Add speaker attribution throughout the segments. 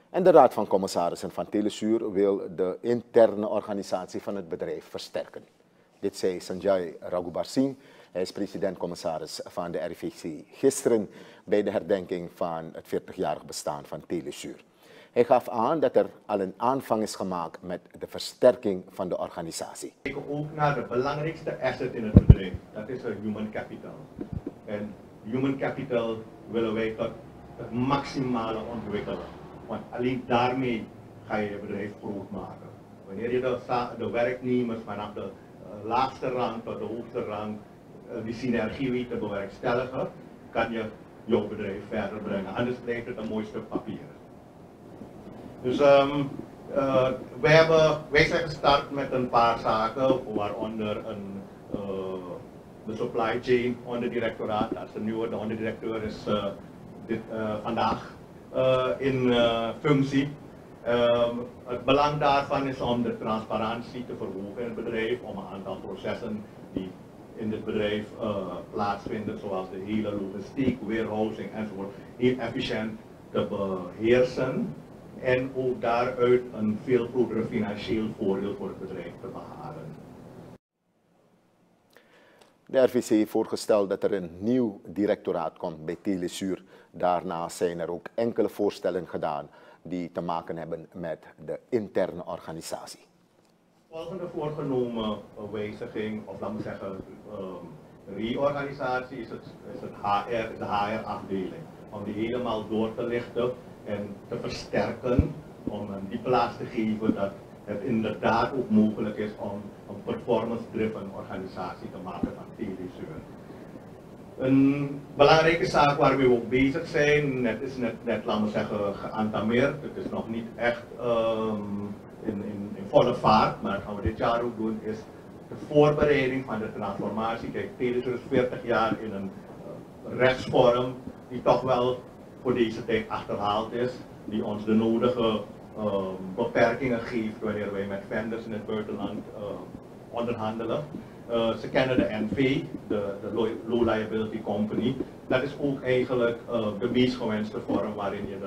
Speaker 1: En de Raad van Commissarissen van Telesuur wil de interne organisatie van het bedrijf versterken. Dit zei Sanjay Raghubar-Singh, hij is president-commissaris van de RVC, gisteren bij de herdenking van het 40-jarig bestaan van Telesuur. Hij gaf aan dat er al een aanvang is gemaakt met de versterking van de organisatie.
Speaker 2: We kijken ook naar de belangrijkste asset in het bedrijf, dat is het human capital. En human capital willen wij tot het maximale ontwikkelen. Want alleen daarmee ga je het bedrijf groot maken. Wanneer je de werknemers vanaf de laagste rang tot de hoogste rang die synergie weet te bewerkstelligen, kan je jouw bedrijf verder brengen. Anders blijft het een mooi stuk papier. Dus wij zijn gestart met een paar zaken, waaronder de supply chain onderdirectoraat. Dat is de nieuwe, de onderdirecteur is vandaag in functie. Het belang daarvan is om de transparantie te verhogen in het bedrijf, om een aantal processen die in dit bedrijf plaatsvinden, zoals de hele logistiek, warehousing enzovoort, heel efficiënt te beheersen en ook daaruit een veel groter financieel voordeel voor het bedrijf te behalen.
Speaker 1: De RVC heeft voorgesteld dat er een nieuw directoraat komt bij Telesuur. Daarnaast zijn er ook enkele voorstellen gedaan die te maken hebben met de interne organisatie.
Speaker 2: Volgende voorgenomen wijziging, of laten we zeggen reorganisatie, is de HR-afdeling. Om die helemaal door te lichten en te versterken, om die plaats te geven dat het inderdaad ook mogelijk is om een performance-driven organisatie te maken van Telesuur. Een belangrijke zaak waar we ook bezig zijn, is net laten we zeggen, geantameerd. Het is nog niet echt in volle vaart, maar dat gaan we dit jaar ook doen, is de voorbereiding van de transformatie. Kijk, Telesuur is 40 jaar in een rechtsvorm die toch wel voor deze tijd achterhaald is, die ons de nodige beperkingen geeft wanneer wij met vendors in het buitenland onderhandelen. Ze kennen de NV, de Low Liability Company. Dat is ook eigenlijk de meest gewenste vorm waarin je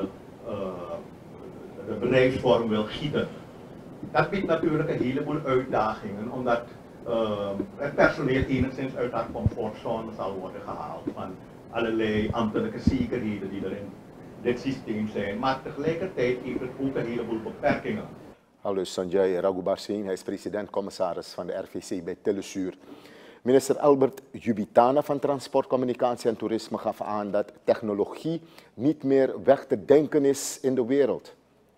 Speaker 2: de bedrijfsvorm wil gieten. Dat biedt natuurlijk een heleboel uitdagingen, omdat het personeel enigszins uit haar comfortzone zal worden gehaald van allerlei ambtelijke zekerheden die er in dit systeem zijn. Maar tegelijkertijd heeft het ook een heleboel beperkingen.
Speaker 1: Hallo Sanjay Raghubar-Singh, hij is president-commissaris van de RVC bij Telesuur. Minister Albert Jubitana van Transport, Communicatie en Toerisme gaf aan dat technologie niet meer weg te denken is in de wereld.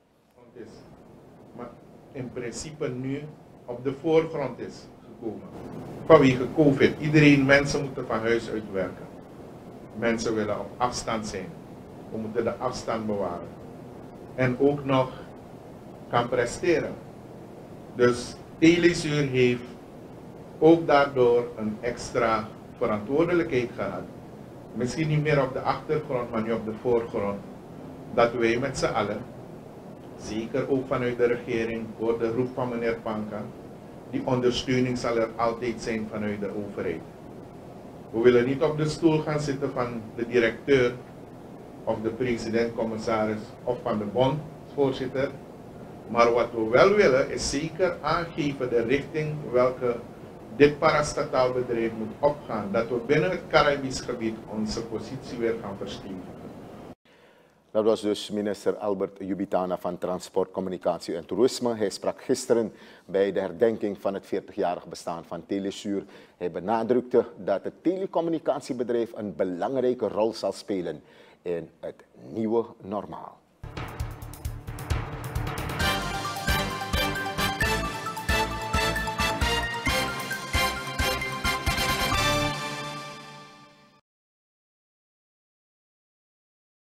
Speaker 3: Maar in principe nu op de voorgrond is gekomen. Vanwege COVID. Mensen moeten van huis uit werken. Mensen willen op afstand zijn. We moeten de afstand bewaren. En ook nog kan presteren. Dus Telesuur heeft ook daardoor een extra verantwoordelijkheid gehad. Misschien niet meer op de achtergrond, maar nu op de voorgrond. Dat wij met z'n allen, zeker ook vanuit de regering, door de roep van meneer Panka, die ondersteuning zal er altijd zijn vanuit de overheid. We willen niet op de stoel gaan zitten van de directeur of de president-commissaris of van de bondvoorzitter. Maar wat we wel willen is zeker aangeven de richting welke dit parastataal bedrijf moet opgaan. Dat we binnen het Caribisch gebied onze positie weer gaan verstevigen.
Speaker 1: Dat was dus minister Albert Jubitana van Transport, Communicatie en Toerisme. Hij sprak gisteren bij de herdenking van het 40-jarig bestaan van Telesuur. Hij benadrukte dat het telecommunicatiebedrijf een belangrijke rol zal spelen in het nieuwe normaal.